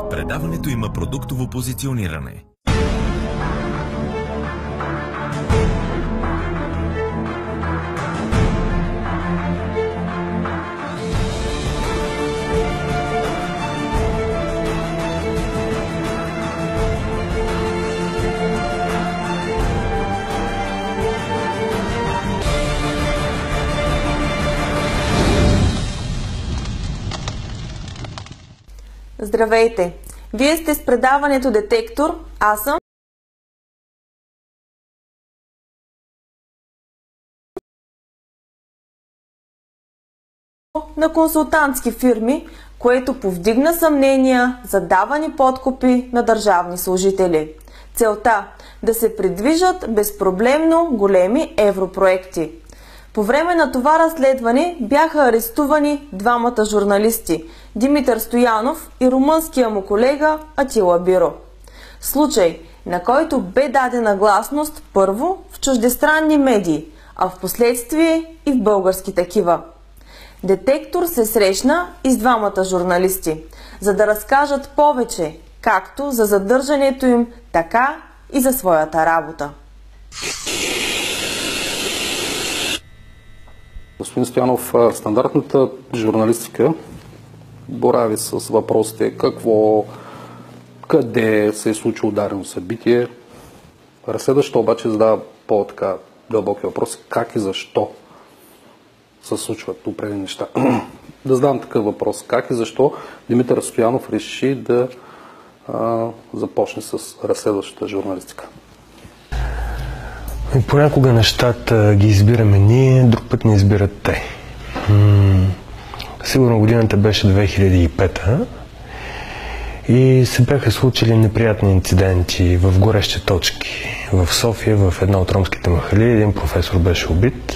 Предаването има продуктово позициониране. Здравейте! Вие сте с предаването Детектор. Аз съм на консултантски фирми, което повдигна съмнения за давани подкупи на държавни служители. Целта – да се придвижат безпроблемно големи европроекти. По време на това разследване бяха арестувани двамата журналисти – Димитър Стоянов и румънския му колега Атила Биро. Случай, на който бе дадена гласност първо в чуждестранни медии, а в последствие и в български такива. Детектор се срещна и с двамата журналисти, за да разкажат повече, както за задържането им, така и за своята работа. Господин Стоянов, стандартната журналистика борави с въпросите какво, къде се е случило дадено събитие. Разследващата обаче задава по-така дълбоки въпроси как и защо се случват определени неща. Да задам такъв въпрос. Как и защо Димитър Стоянов реши да започне с разследващата журналистика? Понякога нещата ги избираме ние, друг път не избират те. Сигурно годината беше 2005 и се бяха случили неприятни инциденти в горещи точки. В София, в една от ромските махали, един професор беше убит.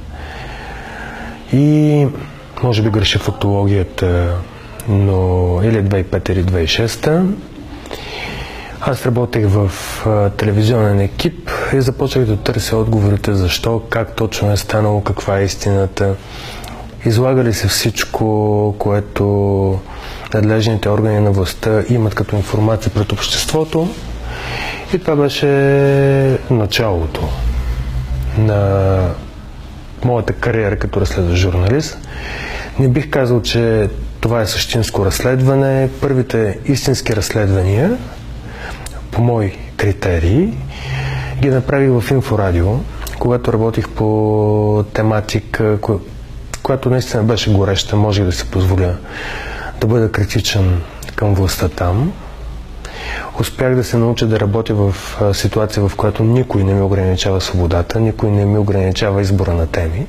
И може би греша фактологията, но или 2005 или 2006. Аз работех в телевизионен екип и започнах да търся отговорите защо, как точно е станало, каква е истината. Излагали се всичко, което надлежните органи на властта имат като информация пред обществото. И това беше началото на моята кариера като разследващ журналист. Не бих казал, че това е същинско разследване. Първите истински разследвания, по мои критерии, ги направих в Инфорадио, когато работих по тематика, която наистина беше гореща, можех да си позволя да бъда критичен към властта там. Успях да се науча да работя в ситуация, в която никой не ми ограничава свободата, никой не ми ограничава избора на теми.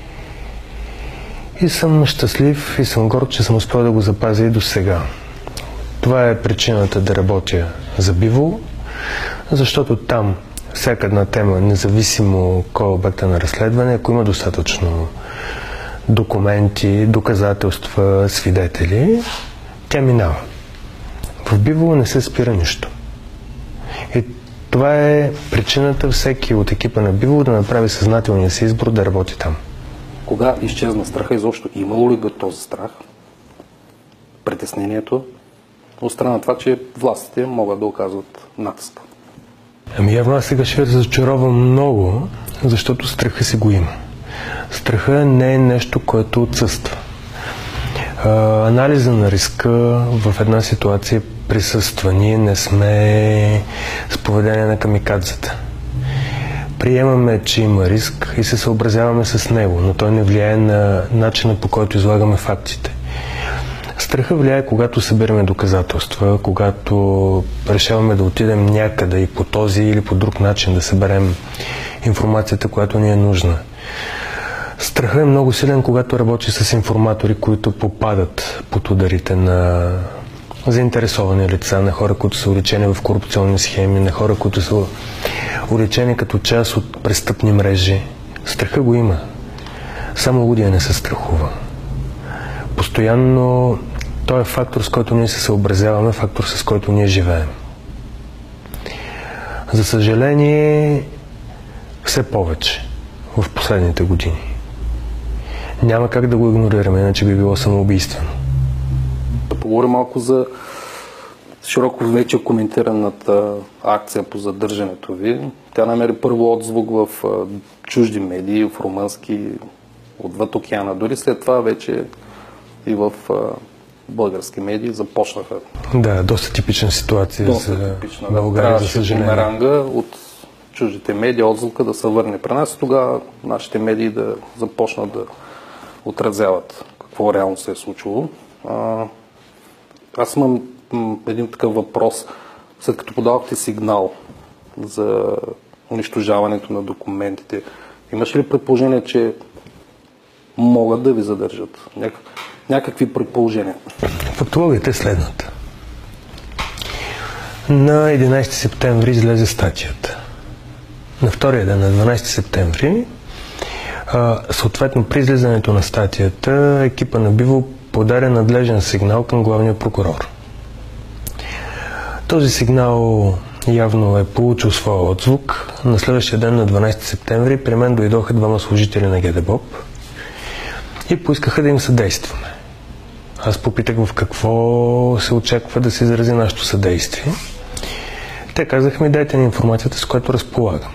И съм щастлив и съм горд, че съм успял да го запазя и до сега. Това е причината да работя за Бивол, защото там всяка една тема, независимо кой е обекта на разследване, ако има достатъчно документи, доказателства, свидетели, тя минава. В Бивол не се спира нищо. И това е причината всеки от екипа на Бивол да направи съзнателния си избор да работи там. Кога изчезна страха изобщо? Имало ли го този страх? Притеснението? От страна на това, че властите могат да оказват натиск. Явно аз сега ще разочаровам много, защото страха си го има. Страха не е нещо, което отсъства. Анализа на риска в една ситуация присъства. Ние не сме с поведение на камикадзата. Приемаме, че има риск и се съобразяваме с него, но той не влияе на начина, по който излагаме фактите. Страха влияе, когато събираме доказателства, когато решаваме да отидем някъде и по този или по друг начин да съберем информацията, която ни е нужна. Страхът е много силен, когато работи с информатори, които попадат под ударите на заинтересовани лица, на хора, които са уличени в корупционни схеми, на хора, които са уличени като част от престъпни мрежи. Страха го има. Само лудия не се страхува. Постоянно той е фактор, с който ние се съобразяваме, фактор, с който ние живеем. За съжаление, все повече в последните години. Няма как да го игнорираме, иначе би било самоубийствено. Да поговорим малко за широко вече коментираната акция по задържането ви. Тя намери първо отзвук в чужди медии, в румънски, отвъд океана. Дори след това вече и в български медии започнаха. Да, доста типична ситуация за България, за съжаление. Бумеранга от чуждите медии, отзвука да се върне при нас и тогава нашите медии да започнат да отразяват какво реално се е случило. Аз имам един такъв въпрос. След като подавахте сигнал за унищожаването на документите, имаш ли предположение, че могат да ви задържат? Някакви предположения? Фактологията е следната. На 11 септември излезе статията. На втория ден, на 12 септември, съответно при излизането на статията, екипа на Биво подаде надлежен сигнал към главния прокурор. Този сигнал явно е получил своя отзвук. На следващия ден, на 12 септември, при мен дойдоха двама служители на ГДБОП и поискаха да им съдействаме. Аз попитах в какво се очаква да се изрази нашето съдействие. Те казаха ми: дайте ни информацията, с която разполагаме.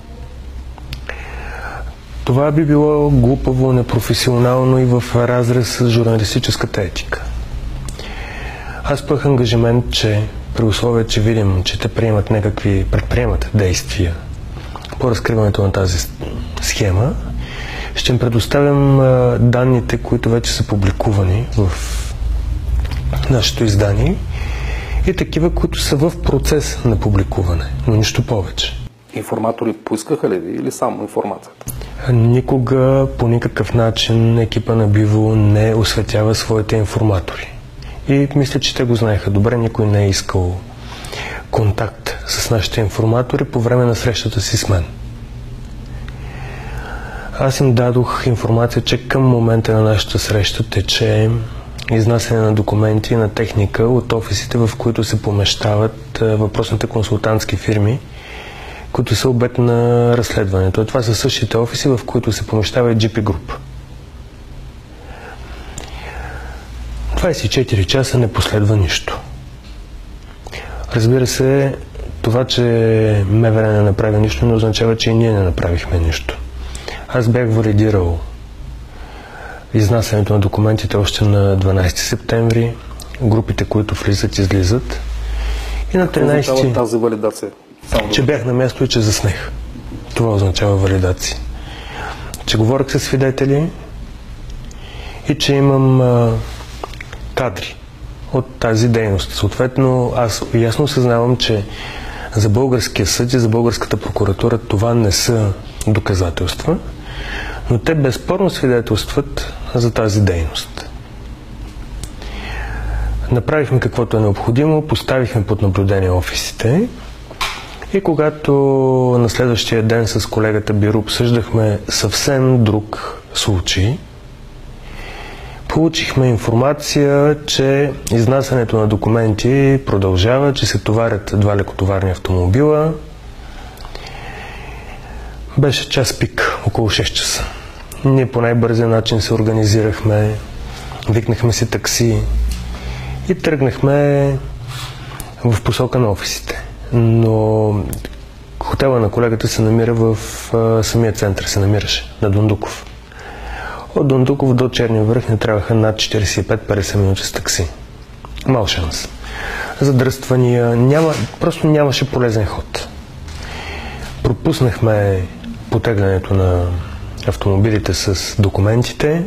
Това би било глупаво, непрофесионално и в разрез с журналистическата етика. Аз поех ангажимент, че при условие, че видим, че те предприемат действия по разкриването на тази схема, ще им предоставям данните, които вече са публикувани в нашето издание и такива, които са в процес на публикуване, но нищо повече. Информатори поискаха ли ви или само информацията? Никога, по никакъв начин екипа на Биво не осветява своите информатори. И мисля, че те го знаеха добре, никой не е искал контакт с нашите информатори по време на срещата си с мен. Аз им дадох информация, че към момента на нашата среща тече изнасяне на документи и на техника от офисите, в които се помещават въпросните консултантски фирми, които са обект на разследването. Това са същите офиси, в които се помещава и GP Group. 24 часа не последва нищо. Разбира се, това, че МВР не направи нищо, не означава, че и ние не направихме нищо. Аз бях валидирал изнасянето на документите още на 12 септември, групите, които влизат, излизат. И на 13... означава тази валидация? Че бях на място и че заснех. Това означава валидация. Че говорих с свидетели и че имам кадри от тази дейност. Съответно, аз ясно осъзнавам, че за българския съд и за българската прокуратура това не са доказателства, но те безспорно свидетелстват за тази дейност. Направихме каквото е необходимо, поставихме под наблюдение офисите и когато на следващия ден с колегата Биро обсъждахме съвсем друг случай, получихме информация, че изнасянето на документи продължава, че се товарят два лекотоварни автомобила. Беше час пик, около 6 часа. Ние по най-бързия начин се организирахме, викнахме си такси и тръгнахме в посока на офисите. Но хотела на колегата се намира в самия център, се намираше, на Дондуков. От Дондуков до Черния връх не трябваха над 45-50 минути с такси. Мал шанс. Задръствания, просто нямаше полезен ход. Пропуснахме потеглянето на автомобилите с документите.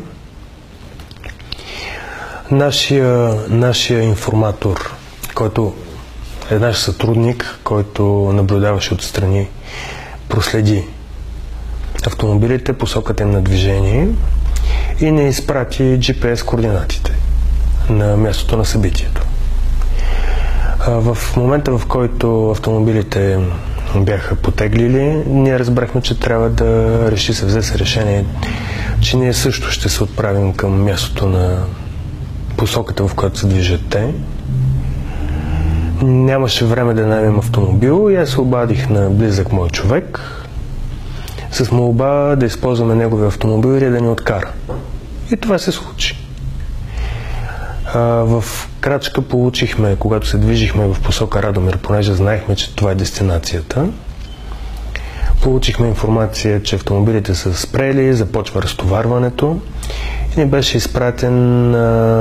Нашия информатор, който е наш сътрудник, който наблюдаваше отстрани, проследи автомобилите, посоката им на движение и не изпрати GPS координатите на мястото на събитието. В момента, в който автомобилите бяха потеглили, ние разбрахме, че трябва да се взе решение, че ние също ще се отправим към мястото на посоката, в която се движат те. Нямаше време да наемем автомобил и аз се обадих на близък мой човек с молба да използваме неговия автомобил или да ни откара. И това се случи. В крачка получихме, когато се движихме в посока Радомир, понеже знаехме, че това е дестинацията, получихме информация, че автомобилите са спрели, започва разтоварването и ни беше изпратен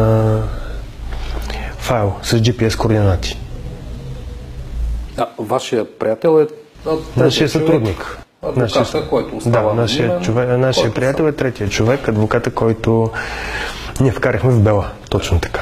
файл с GPS координати. Вашия приятел е... Нашия сътрудник. Адвоката, който остава нашия приятел е третия човек, адвоката, който ние вкарахме в Бела. Точно така.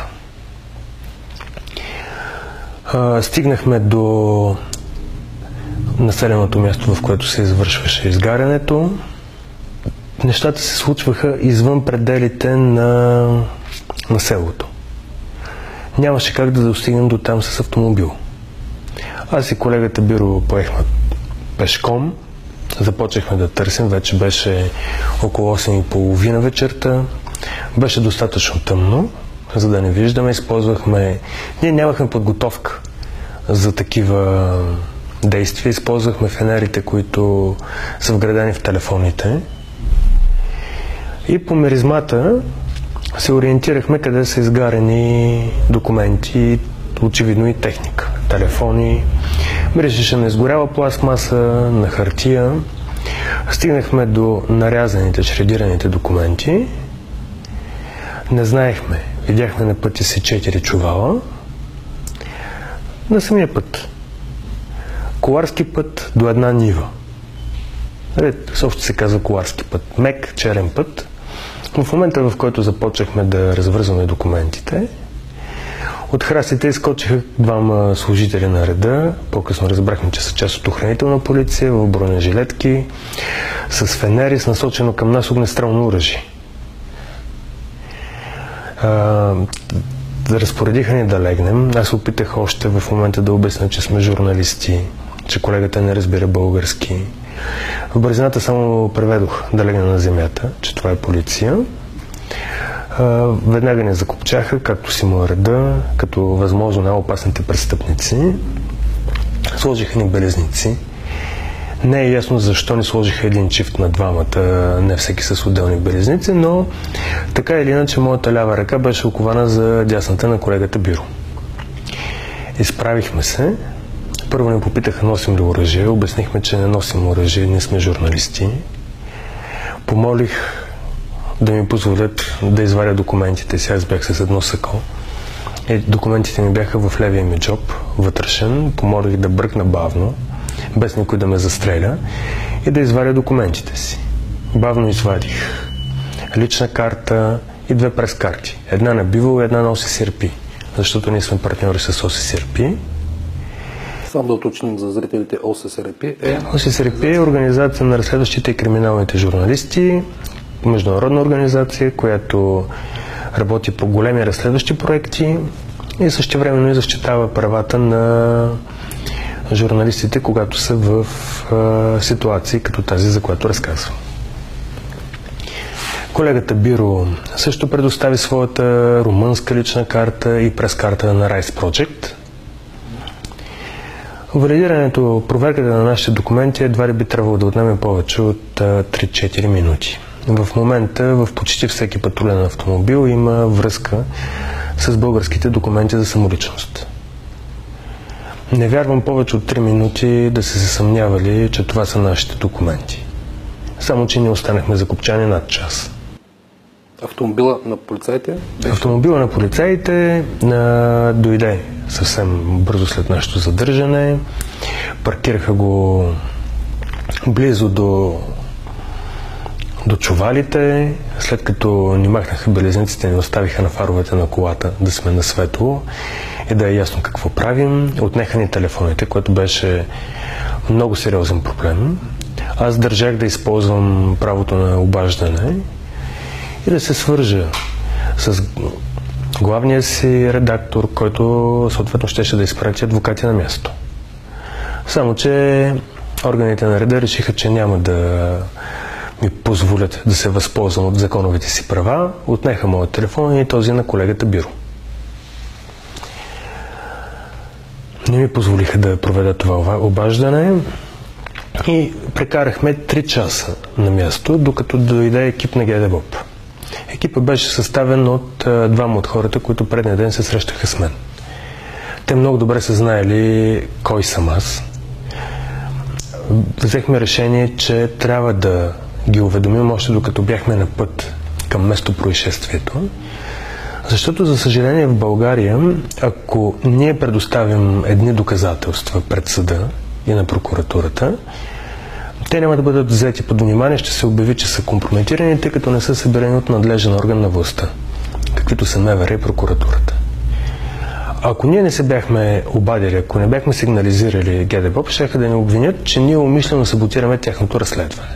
Стигнахме до населеното място, в което се извършваше изгарянето. Нещата се случваха извън пределите на селото. Нямаше как да достигнем до там с автомобил. Аз и колегата Биро поехме пешком, започнахме да търсим, вече беше около 8:30 вечерта, беше достатъчно тъмно, за да не виждаме, ние нямахме подготовка за такива действия, използвахме фенерите, които са вградени в телефоните и по миризмата се ориентирахме къде са изгарени документи, очевидно и техника. Телефони, миришеше на изгоряла пластмаса, на хартия. Стигнахме до нарязаните, шредираните документи. Не знаехме. Видяхме на пътя си 4 чувала. На самия път. Коларски път до една нива. Също се казва коларски път. Мек, черен път. В момента, в който започнахме да развързваме документите, от храстите изскочиха 2 служители на реда. По-късно разбрахме, че са част от охранителна полиция, в бронежилетки, с фенери, с насочено към нас огнестрелно оръжие. Разпоредиха ни да легнем. Аз опитах още в момента да обясня, че сме журналисти, че колегата не разбира български. В бързината само преведох да легна на земята, че това е полиция. Веднага ни закопчаха, както си му реда, като възможно най-опасните престъпници. Сложиха ни белезници. Не е ясно защо ни сложиха един чифт на двамата, не всеки с отделни белезници, но така или иначе моята лява ръка беше окована за дясната на колегата Биро. Изправихме се. Първо ни попитаха носим ли оръжие. Обяснихме, че не носим оръжие, ние сме журналисти. Помолих да ми позволят да изваря документите си. Аз бях с едно сако. Документите ми бяха в левия ми джоб, вътрешен. Помолих да бръкна бавно, без никой да ме застреля, и да изваря документите си. Бавно извадих лична карта и 2 прескарти. Една на Бивол и една на ОССРП, защото ние сме партньори с ОССРП. Само да уточним за зрителите, ОССРП е... ОССРП е организация на разследващите и криминалните журналисти, международна организация, която работи по големи разследващи проекти и същевременно и защитава правата на журналистите, когато са в ситуации като тази, за която разказвам. Колегата Биро също предостави своята румънска лична карта и прескарта на Rice Project. Валидирането, проверката на нашите документи едва ли би трябвало да отнеме повече от 3-4 минути. В момента в почти всеки патрулен автомобил има връзка с българските документи за самоличност. Не вярвам повече от 3 минути да са се съмнявали, че това са нашите документи. Само че ние останахме закопчани над час. Автомобила на полицаите? Автомобила на полицаите дойде съвсем бързо след нашето задържане. Паркираха го близо до чувалите. След като ни махнаха белезниците, ни оставиха на фаровете на колата да сме на светло и да е ясно какво правим. Отнеха ни телефоните, което беше много сериозен проблем. Аз държах да използвам правото на обаждане и да се свържа с главния си редактор, който съответно щеше да изпрати адвокати на място. Само че органите на реда решиха, че няма да ми позволят да се възползвам от законовите си права. Отнеха моят телефон и този на колегата Биро. Не ми позволиха да проведа това обаждане и прекарахме 3 часа на място, докато дойде екип на ГДБОП. Екипът беше съставен от двама от хората, които предния ден се срещаха с мен. Те много добре са знаели кой съм аз. Взехме решение, че трябва да ги уведомим още докато бяхме на път към местопроизшествието. Защото, за съжаление, в България, ако ние предоставим едни доказателства пред съда и на прокуратурата, те няма да бъдат взети под внимание, ще се обяви, че са компрометирани, тъй като не са събирани от надлежен орган на властта, каквито са МВР и прокуратурата. Ако ние не се бяхме обадили, ако не бяхме сигнализирали ГДБОП, щяха да ни обвинят, че ние умишлено саботираме тяхното разследване.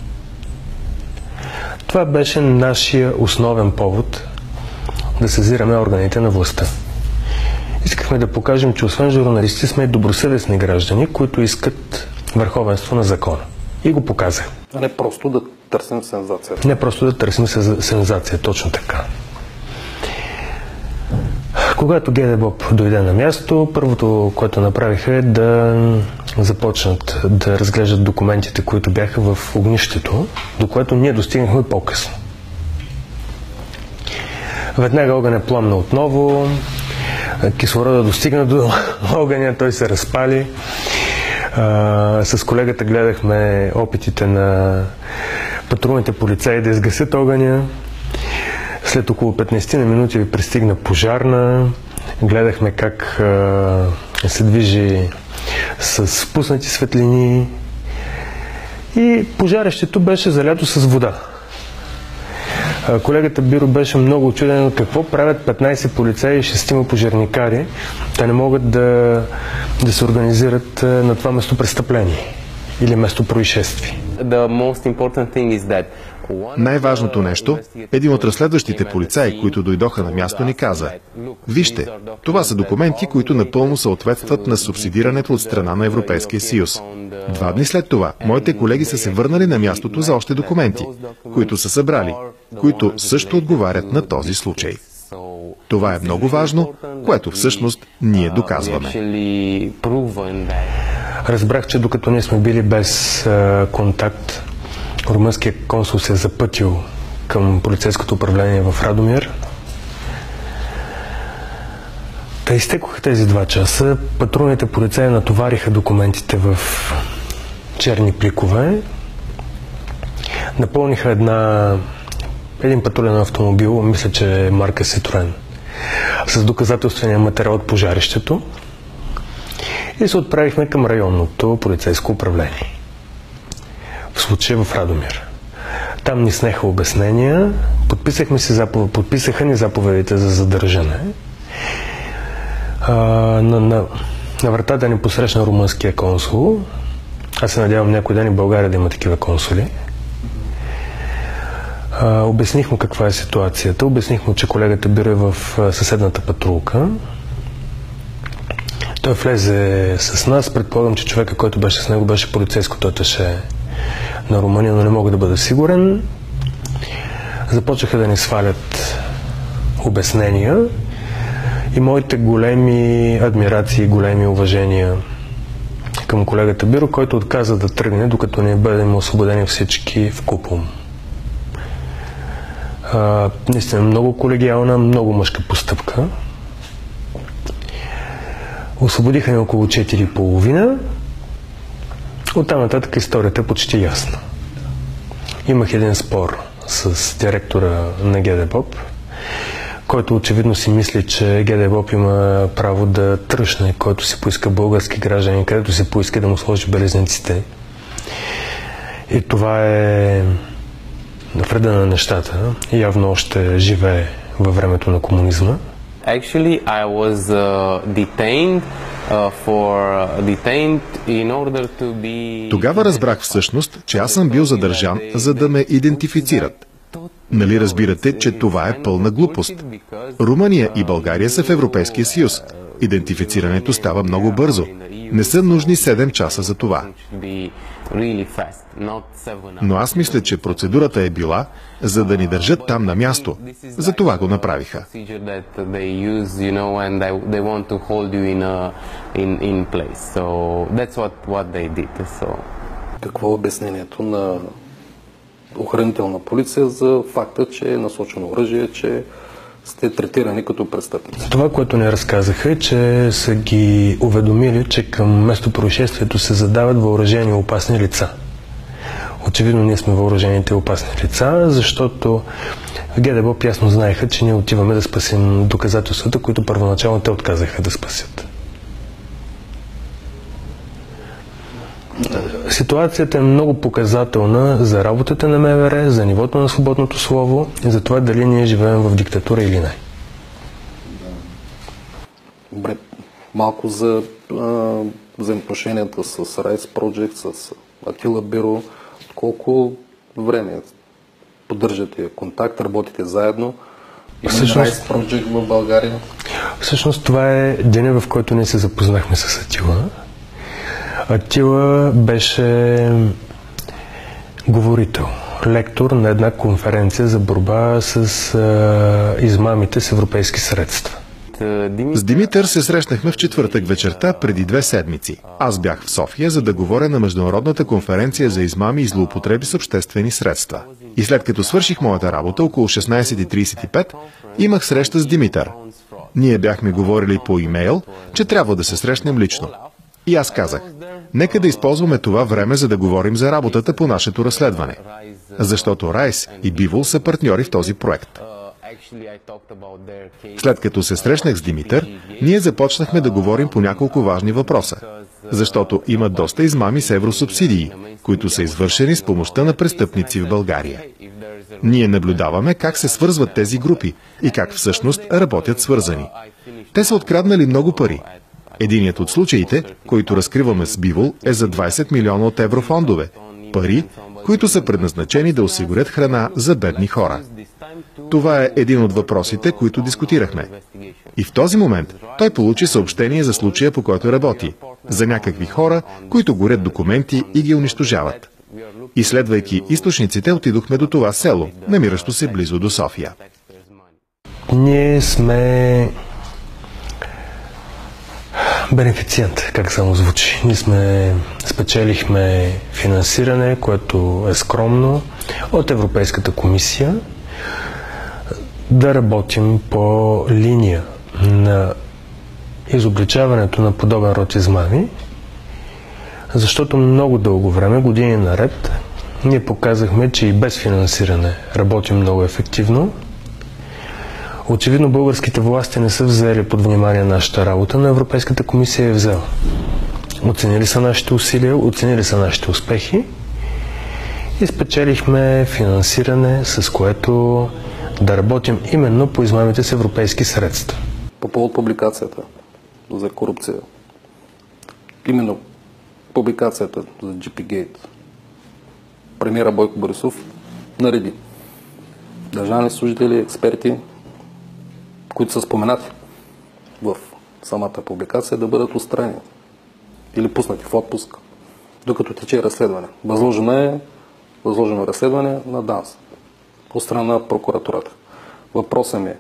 Това беше нашия основен повод да сезираме органите на властта. Искахме да покажем, че освен журналисти сме добросъвестни граждани, които искат върховенство на закона. И го показах. А не просто да търсим сензация. Не просто да търсим сензация, точно така. Когато ГДБОП дойде на място, първото, което направиха, е да започнат да разглеждат документите, които бяха в огнището, до което ние достигнахме по-късно. Веднага огън е пламна отново, кислорода достигна до огъня, той се разпали. С колегата гледахме опитите на патрулните полицаи да изгасят огъня. След около 15 на минути ви пристигна пожарна. Гледахме как се движи с пуснати светлини. И пожарището беше залято с вода. Колегата Биро беше много учуден какво правят 15 полицаи и 6 пожарникари. Те не могат да се организират на това местопрестъпление или местопроизшествие. Най-важното нещо, един от разследващите полицаи, които дойдоха на място, ни каза: вижте, това са документи, които напълно съответстват на субсидирането от страна на Европейския съюз. 2 дни след това, моите колеги са се върнали на мястото за още документи, които са събрали, които също отговарят на този случай. Това е много важно, което всъщност ние доказваме. Разбрах, че докато ние сме били без контакт, румънският консул се е запътил към полицейското управление в Радомир. Та изтекоха тези 2 часа. Патрулните полицаи натовариха документите в черни пликове. Напълниха един патрулен автомобил, мисля, че е марка Ситроен, с доказателствения материал от пожарището и се отправихме към районното полицейско управление. В случая в Радомир. Там ни снеха обяснения, подписаха ни заповедите за задържане. На вратата ни посрещна румънския консул. Аз се надявам някой ден и България да има такива консули. Обясних му каква е ситуацията. Обясних му, че колегата Биро е в съседната патрулка. Той влезе с нас. Предполагам, че човека, който беше с него, беше полицейското аташе на Румъния, но не мога да бъда сигурен. Започнаха да ни свалят обяснения и моите големи адмирации, големи уважения към колегата Биро, който отказа да тръгне, докато не бъдем освободени всички вкупом. Наистина много колегиална, много мъжка постъпка. Освободиха ни около 4:30. Оттам нататък историята е почти ясна. Имах един спор с директора на ГДБОП, който очевидно си мисли, че ГДБОП има право да тръщне, който си поиска български граждани, където си поиска да му сложи белезниците. И това е вреда на нещата. Явно още живее във времето на комунизма. Actually, I was detained in order to be... Тогава разбрах всъщност, че аз съм бил задържан, за да ме идентифицират. Нали разбирате, че това е пълна глупост? Румъния и България са в Европейския съюз. Идентифицирането става много бързо. Не са нужни 7 часа за това. Но аз мисля, че процедурата е била, за да ни държат там на място. За това го направиха. Какво е обяснението охранителна полиция за факта, че е насочено оръжие, че сте третирани като престъпници. Това, което не разказаха, е, че са ги уведомили, че към местопроизшествието се задават въоръжени опасни лица. Очевидно ние сме въоръжените опасни лица, защото в ГДБОП ясно знаеха, че ние отиваме да спасим доказателствата, които първоначално те отказаха да спасят. Ситуацията е много показателна за работата на МВР, за нивото на свободното слово и за това дали ние живеем в диктатура или не. Добре, малко за взаимоотношенията с Rice Project, с Атила Биро. Колко време поддържате контакт, работите заедно? Rice Project в България? Всъщност това е деня, в който ние се запознахме с Атила. Атила беше говорител, лектор на една конференция за борба с измамите с европейски средства. С Димитър се срещнахме в четвъртък вечерта преди 2 седмици. Аз бях в София, за да говоря на Международната конференция за измами и злоупотреби с обществени средства. И след като свърших моята работа около 16:35, имах среща с Димитър. Ние бяхме говорили по имейл, че трябва да се срещнем лично. И аз казах, нека да използваме това време, за да говорим за работата по нашето разследване. Защото Райс и Бивол са партньори в този проект. След като се срещнах с Димитър, ние започнахме да говорим по няколко важни въпроса. Защото има доста измами с евросубсидии, които са извършени с помощта на престъпници в България. Ние наблюдаваме как се свързват тези групи и как всъщност работят свързани. Те са откраднали много пари. Единият от случаите, който разкриваме с Бивол, е за 20 милиона от еврофондове. Пари, които са предназначени да осигурят храна за бедни хора. Това е един от въпросите, които дискутирахме. И в този момент той получи съобщение за случая, по който работи. За някакви хора, които горят документи и ги унищожават. Изследвайки източниците, отидохме до това село, намиращо се близо до София. Ние сме бенефициент, как само звучи. Ние спечелихме финансиране, което е скромно, от Европейската комисия, да работим по линия на изобличаването на подобен род измами, защото много дълго време, години наред, ние показахме, че и без финансиране работим много ефективно. Очевидно българските власти не са взели под внимание нашата работа, но Европейската комисия е взела. Оценили са нашите усилия, оценили са нашите успехи и спечелихме финансиране, с което да работим именно по измамите с европейски средства. По повод публикацията за корупция, именно публикацията за GPGate, премиера Бойко Борисов нареди държавни служители, експерти, които са споменати в самата публикация, да бъдат отстранени или пуснати в отпуск, докато тече разследване. Възложено разследване на ДАНС от страна на прокуратурата. Въпросът ми е,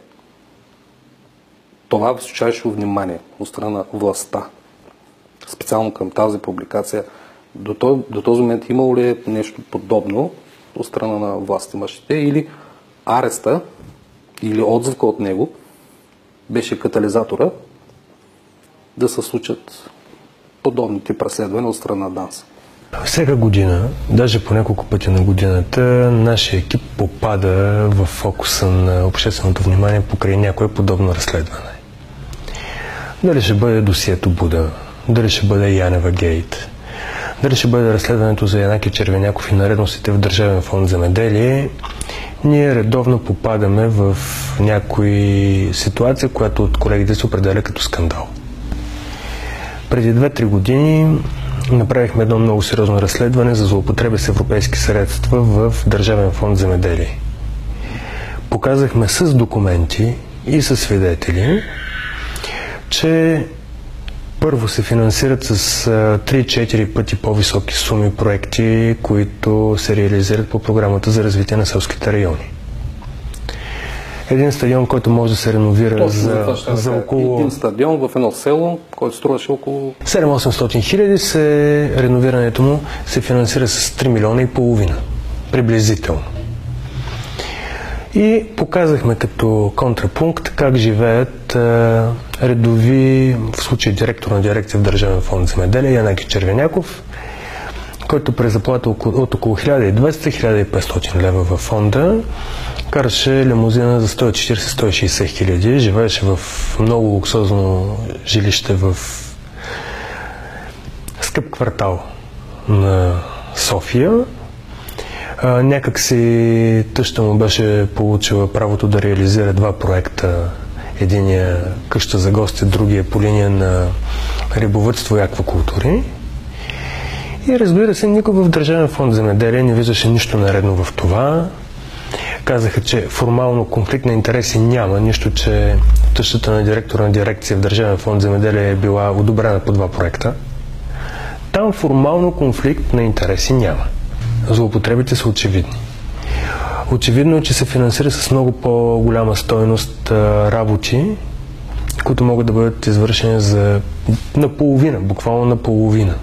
това височайше внимание от страна на властта, специално към тази публикация, до този момент имало ли е нещо подобно от страна на властимащите, или ареста или отзвука от него беше катализатора да се случат подобни тип разследвания от страна на ДАНС? Всяка година, даже по няколко пъти на годината, нашия екип попада в фокуса на общественото внимание покрай някое подобно разследване. Дали ще бъде досието Буда, дали ще бъде Янева Гейт, дали ще бъде разследването за Янаки Червеняков и нередностите в Държавен фонд земеделие, ние редовно попадаме в някои ситуации, която от колегите се определя като скандал. Преди 2-3 години направихме едно много сериозно разследване за злоупотреби с европейски средства в Държавен фонд земеделие. Показахме с документи и с свидетели, че първо се финансират с 3-4 пъти по-високи суми проекти, които се реализират по програмата за развитие на селските райони. Един стадион, който може да се реновира за около... Един стадион в едно село, който струваше около... 700-800 хиляди, реновирането му се финансира с 3 милиона и половина. приблизително. И показахме като контрапункт как живеят редови, в случай директор на дирекция в Държавен фонд земеделие Янаки Червеняков, който през заплата от около 1200-1500 лева във фонда караше лимузина за 140-160 хиляди, живееше в много луксозно жилище в скъп квартал на София. Някак си тъща му беше получила правото да реализира два проекта. Единия къща за гости, другия по линия на рибовъдство и аквакултури. И разбира се, никой в Държавен фонд земеделие не виждаше нищо наредно в това. Казаха, че формално конфликт на интереси няма, нищо, че тъщата на директора на дирекция в Държавен фонд земеделие е била одобрена по два проекта. Там формално конфликт на интереси няма. Злоупотребите са очевидни. Очевидно е, че се финансира с много по-голяма стойност работи, които могат да бъдат извършени за наполовина, буквално наполовина.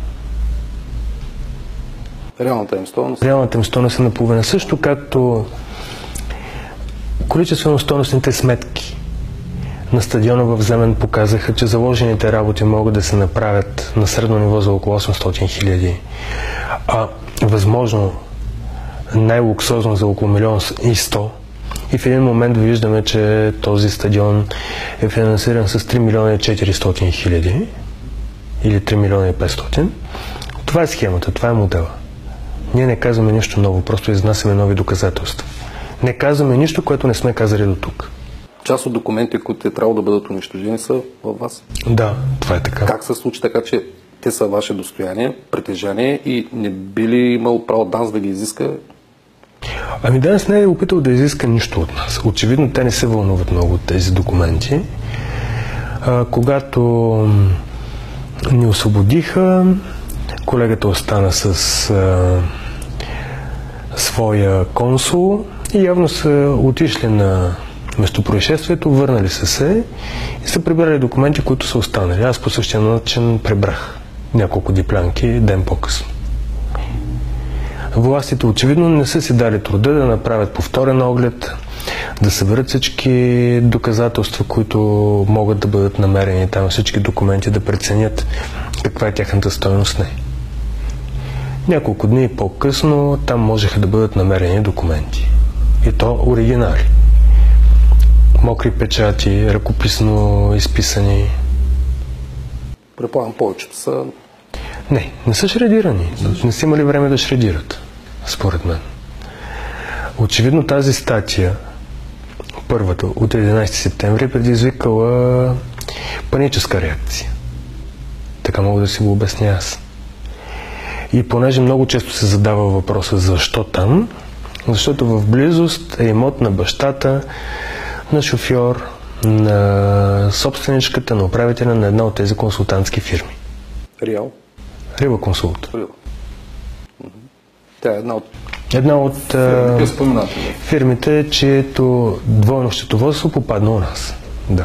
Реалната им стойност? Реалната им стойност е наполовина. Също както количествено-стойностните сметки на стадиона в Земен показаха, че заложените работи могат да се направят на средно ниво за около 800 хиляди, а възможно най-луксозно за около 1 100 000. И в един момент виждаме, че този стадион е финансиран с 3 милиона 400 хиляди или 3 милиона и 500. Това е схемата, това е модела. Ние не казваме нищо ново, просто изнасяме нови доказателства. Не казваме нищо, което не сме казали до тук. Част от документи, които е трябвало да бъдат унищожени, са във вас? Да, това е така. Как се случи така, че те са ваше достояние, притежание и не би ли имал право ДАНС да ги изиска? Ами ДАНС не е опитал да изиска нищо от нас. Очевидно те не се вълнуват много от тези документи. Когато ни освободиха, колегата остана с своя консул и явно са отишли на местопроизшествието, върнали се и са прибрали документи, които са останали. Аз по същия начин прибрах няколко диплянки ден по-късно. Властите очевидно не са си дали труда да направят повторен оглед, да съберат всички доказателства, които могат да бъдат намерени там, всички документи, да преценят каква е тяхната стойност. Не. Няколко дни по-късно там можеха да бъдат намерени документи. И то оригинали. Мокри печати, ръкописно изписани. Предполагам, повечето са... Не са шредирани. Не са имали време да шредират, според мен. Очевидно тази статия, първата от 11 септември, е предизвикала паническа реакция. Така мога да си го обясня аз. И понеже много често се задава въпроса защо там, защото в близост е имот на бащата, на шофьор, на собственичката, на управителя на една от тези консултантски фирми. Реал? Рива Консулт. Тя е една от фирмите, чието двойно счетоводство попадна у нас. Да.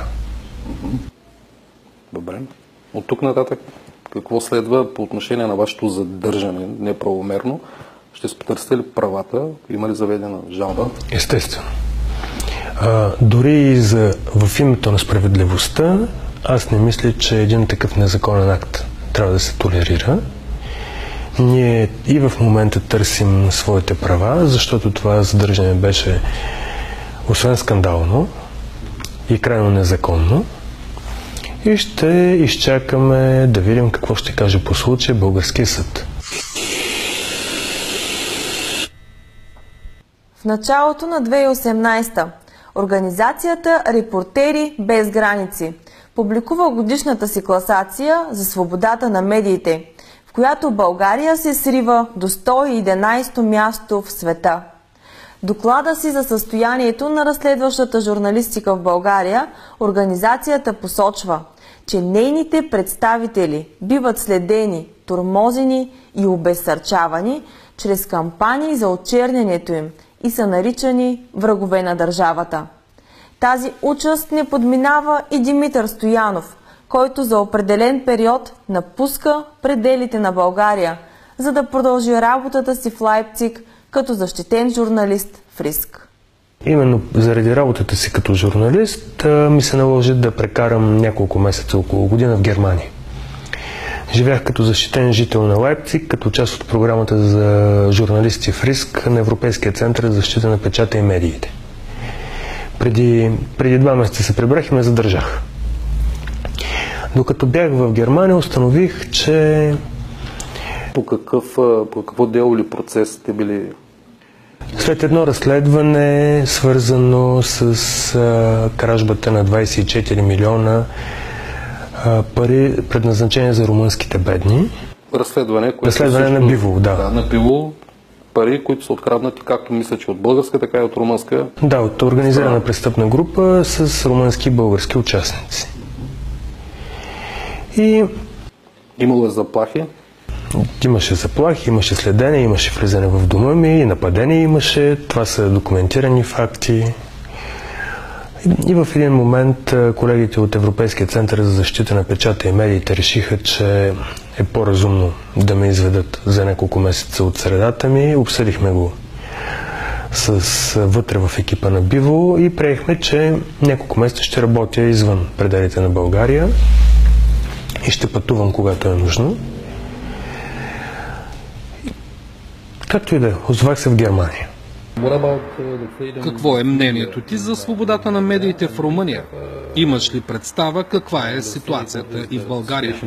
Добре. От тук нататък какво следва по отношение на вашето задържане неправомерно? Ще се потърсите ли правата? Има ли заведена жалба? Естествено. Дори и в името на справедливостта, аз не мисля, че един такъв незаконен акт трябва да се толерира. Ние и в момента търсим своите права, защото това задържане беше освен скандално и крайно незаконно. И ще изчакаме да видим какво ще каже по случая българския съд. В началото на 2018 организацията Репортери без граници публикува годишната си класация за свободата на медиите, в която България се срива до 111-то място в света. Доклада си за състоянието на разследващата журналистика в България, организацията посочва, че нейните представители биват следени, тормозени и обезсърчавани чрез кампании за очернянето им и са наричани врагове на държавата. Тази участ не подминава и Димитър Стоянов, който за определен период напуска пределите на България, за да продължи работата си в Лайпциг като защитен журналист в риск. Именно заради работата си като журналист ми се наложи да прекарам няколко месеца, около година в Германия. Живях като защитен жител на Лайпциг, като част от програмата за журналисти в риск на Европейския център за защита на печата и медиите. Преди 2 месеца се прибрах и ме задържах. Докато бях в Германия, установих, че... По какво дело или процес сте били? След едно разследване, свързано с кражбата на 24 милиона пари, предназначени за румънските бедни. Разследване на Бивол, да. На Бивол, пари, които са откраднати, както мисля, че от българска, така и от румънска. Да, от организирана престъпна група с румънски и български участници. И... Имало е заплахи? Имаше заплахи, имаше следене, имаше влизане в дома ми, и нападение имаше. Това са документирани факти. И в един момент колегите от Европейския център за защита на печата и медиите решиха, че е по-разумно да ме изведат за няколко месеца от средата ми. Обсъдихме го вътре в екипа на Биво и приехме, че няколко месеца ще работя извън пределите на България и ще пътувам, когато е нужно. Както и да е, озвах се в Германия. Какво е мнението ти за свободата на медиите в Румъния? Имаш ли представа каква е ситуацията и в България?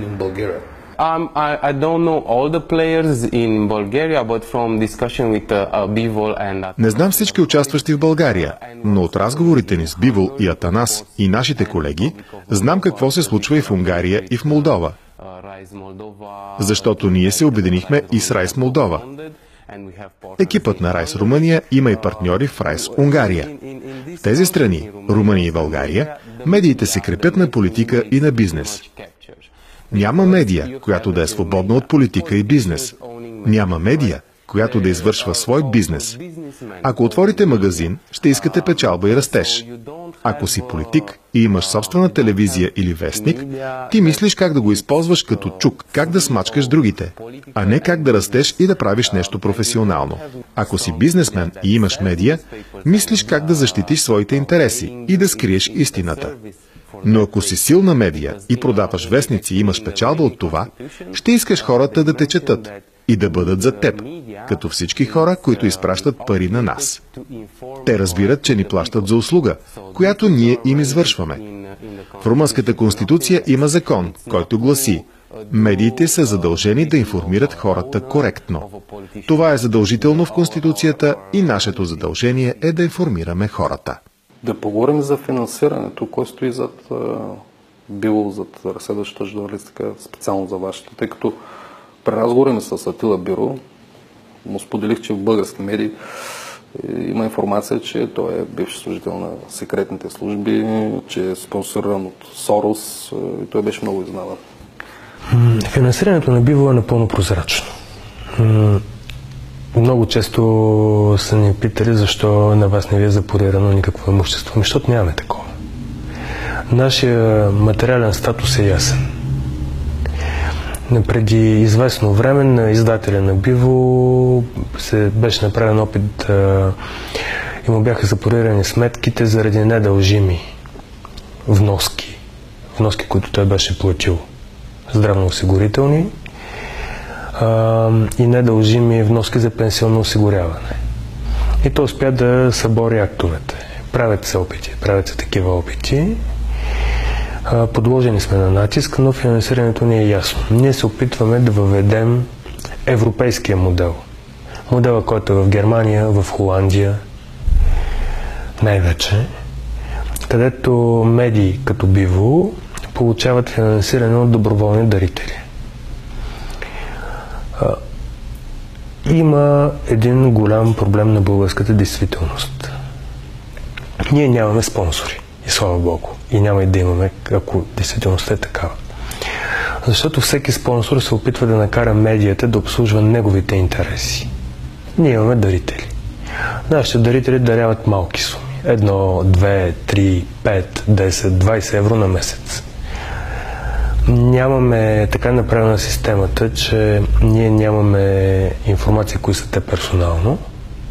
I don't know all the players in Bulgaria, but from discussion with Bivol and... Не знам всички участващи в България, но от разговорите ни с Бивол и Атанас и нашите колеги, знам какво се случва и в Унгария и в Молдова. Защото ние се обединихме и с Райс Молдова. Екипът на Райс Румъния има и партньори в Райс Унгария. В тези страни, Румъния и България, медиите се крепят на политика и на бизнес. Няма медия, която да е свободна от политика и бизнес. Няма медия, която да извършва свой бизнес. Ако отворите магазин, ще искате печалба и растеж. Ако си политик и имаш собствена телевизия или вестник, ти мислиш как да го използваш като чук, как да смачкаш другите, а не как да растеш и да правиш нещо професионално. Ако си бизнесмен и имаш медия, мислиш как да защитиш своите интереси и да скриеш истината. Но ако си силна медия и продаваш вестници и имаш печалба от това, ще искаш хората да те четат и да бъдат за теб, като всички хора, които изпращат пари на нас. Те разбират, че ни плащат за услуга, която ние им извършваме. В румънската конституция има закон, който гласи: медиите са задължени да информират хората коректно. Това е задължително в Конституцията и нашето задължение е да информираме хората. Да поговорим за финансирането. Кой стои зад Бивол, зад разследващата журналистика, специално за вашата, тъй като при разговори ми с Атила Биро му споделих, че в български медии има информация, че той е бивш служител на секретните служби, че е спонсориран от Сорос и той беше много изненадан. Финансирането на Бивол е напълно прозрачно. Много често са ни питали защо на вас не ви е запорирано никакво имущество. Защото нямаме такова. Нашия материален статус е ясен. Преди известно време на издателя на Биво се беше направен опит и му бяха запорирани сметките заради недължими вноски, които той беше платил, здравноосигурителни и недължими вноски за пенсионно осигуряване. И той успя да събори актовете. Правят се такива опити. Подложени сме на натиск, но финансирането ни е ясно. Ние се опитваме да въведем европейския модел. Модела, който е в Германия, в Холандия, най-вече, където медии като Биво получават финансиране от доброволни дарители. Има един голям проблем на българската действителност. Ние нямаме спонсори. И слава Богу. И няма и да имаме, ако действителността е такава. Защото всеки спонсор се опитва да накара медията да обслужва неговите интереси. Ние имаме дарители. Нашите дарители даряват малки суми. 1, 2, 3, 5, 10, 20 евро на месец. Нямаме така направена системата, че ние нямаме информация кои са те персонално.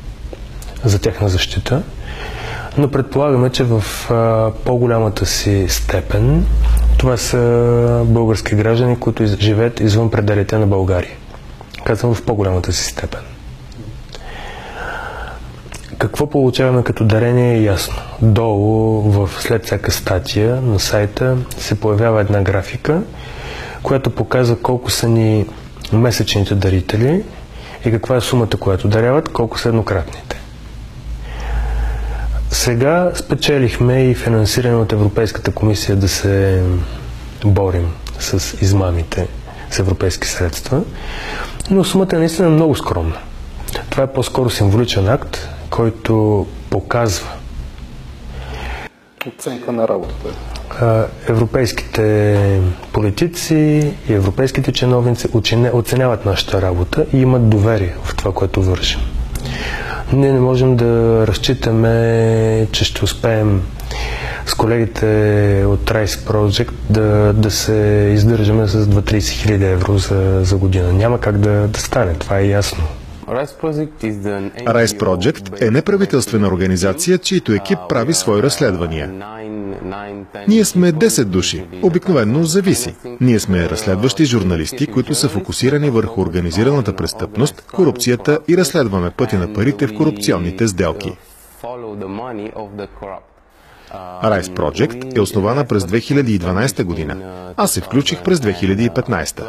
за тяхна защита, но предполагаме, че в по-голямата си степен това са български граждани, които живеят извън пределите на България. Казвам в по-голямата си степен. Какво получаваме като дарение е ясно. Долу, след всяка статия на сайта, се появява една графика, която показва колко са ни месечните дарители и каква е сумата, която даряват, колко са еднократните. Сега спечелихме и финансиране от Европейската комисия да се борим с измамите с европейски средства, но сумата е наистина много скромна. Това е по-скоро символичен акт, който показва оценка на работата. Европейските политици и европейските чиновници оценяват нашата работа и имат доверие в това, което вършим. Ние не можем да разчитаме, че ще успеем с колегите от Rise Project да се издържаме с 20-30 хиляди евро за година. Няма как да стане, това е ясно. Rise Project е неправителствена организация, чието екип прави свои разследвания. Ние сме 10 души. Обикновено зависи. Ние сме разследващи журналисти, които са фокусирани върху организираната престъпност, корупцията и разследваме пъти на парите в корупционните сделки. Rise Project е основана през 2012 година. Аз се включих през 2015.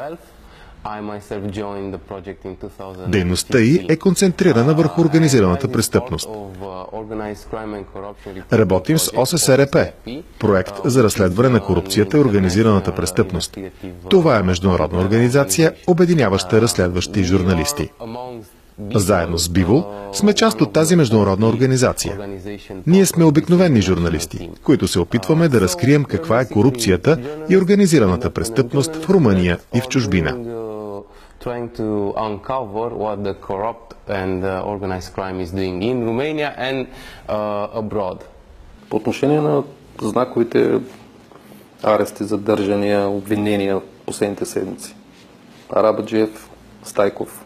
Дейността й е концентрирана върху организираната престъпност. Работим с ОССРП, проект за разследване на корупцията и организираната престъпност. Това е международна организация, обединяваща разследващи журналисти. Заедно с Бивол сме част от тази международна организация. Ние сме обикновени журналисти, които се опитваме да разкрием каква е корупцията и организираната престъпност в Румъния и в чужбина. Trying to uncover what the corrupt and organized crime is doing in Romania and abroad. По отношение на знаковите арести, задържания, обвинения последните седмици. Арабаджиев, Стайков.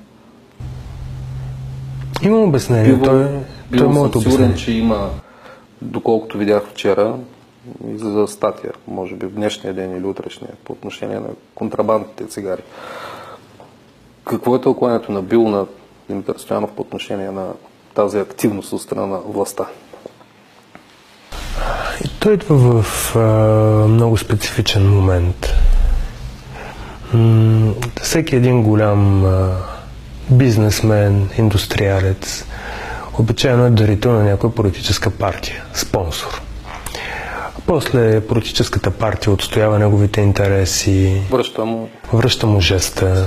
Имам обяснение. Той е моето обяснение. Сигурен, че има, доколкото видях вчера, и за статия, може би в днешния ден или утрешния, по отношение на контрабандните цигари. Какво е тълкуването на Бил на Димитър Стоянов по отношение на тази активност от страна на властта? И той идва в много специфичен момент. Всеки един голям бизнесмен, индустриалец, обичайно е дарител на някоя политическа партия, спонсор. После политическата партия отстоява неговите интереси, връща му жеста.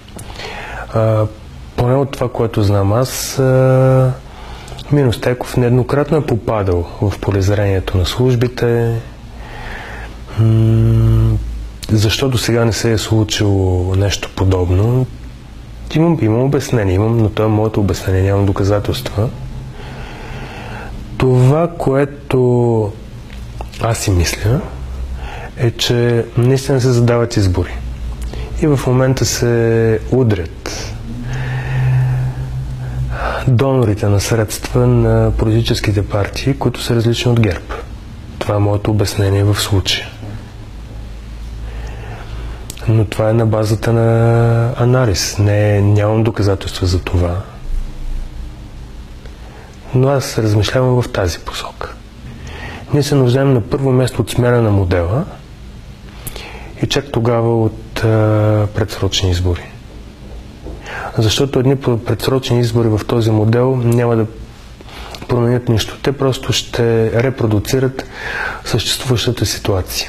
Поне от това, което знам аз, Мино Стайков нееднократно е попадал в полезрението на службите. Защо до сега не се е случило нещо подобно? Имам обяснение, но това е моето обяснение, нямам доказателства. Това, което аз си мисля, е, че наистина се задават избори. И в момента се удрят донорите на средства на политическите партии, които са различни от ГЕРБ. Това е моето обяснение в случая. Но това е на базата на анализ. Нямам доказателства за това. Но аз размишлявам в тази посока. Ние се нуждаем на първо място от смяна на модела и чак тогава от предсрочни избори. Защото едни предсрочни избори в този модел няма да променят нищо. Те просто ще репродуцират съществуващата ситуация.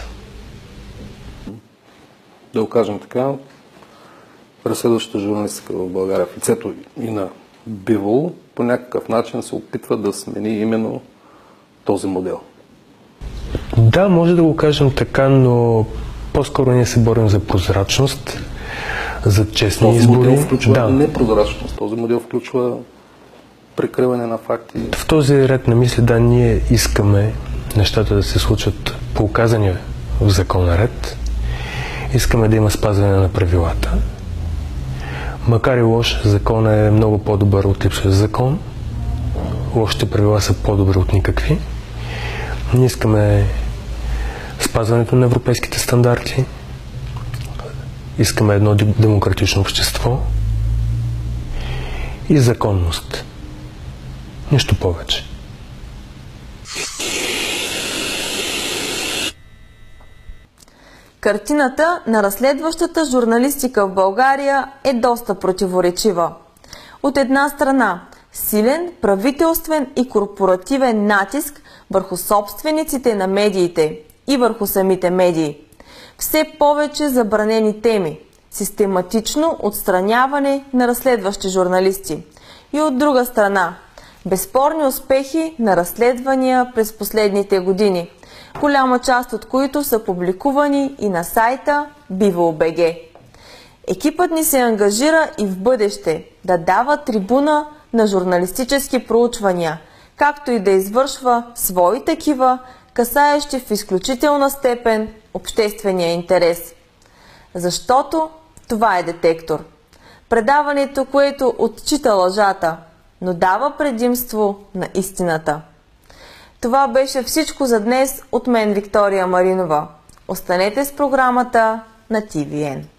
Да го кажем така, разследващата журналистика в България, в лицето и на Бивол, по някакъв начин се опитва да смени именно този модел. Да, може да го кажем така, но по-скоро ние се борим за прозрачност, за честни избори. Този модел включва непрозрачност, този модел включва прикриване на факти. В този ред на мисли, да, ние искаме нещата да се случат по указания в закона ред. Искаме да има спазване на правилата. Макар и лош, закон е много по-добър от липсващ закон. лошите правила са по-добри от никакви. Ние искаме спазването на европейските стандарти, искаме едно демократично общество и законност. Нищо повече. Картината на разследващата журналистика в България е доста противоречива. От една страна, силен правителствен и корпоративен натиск върху собствениците на медиите и върху самите медии. Все повече забранени теми, систематично отстраняване на разследващи журналисти. И от друга страна, безспорни успехи на разследвания през последните години, голяма част от които са публикувани и на сайта Bivo.bg. Екипът ни се ангажира и в бъдеще да дава трибуна на журналистически проучвания, както и да извършва свои такива, касаещи в изключителна степен обществения интерес. Защото това е Детектор. Предаването, което отчита лъжата, но дава предимство на истината. Това беше всичко за днес от мен, Виктория Маринова. Останете с програмата на TVN.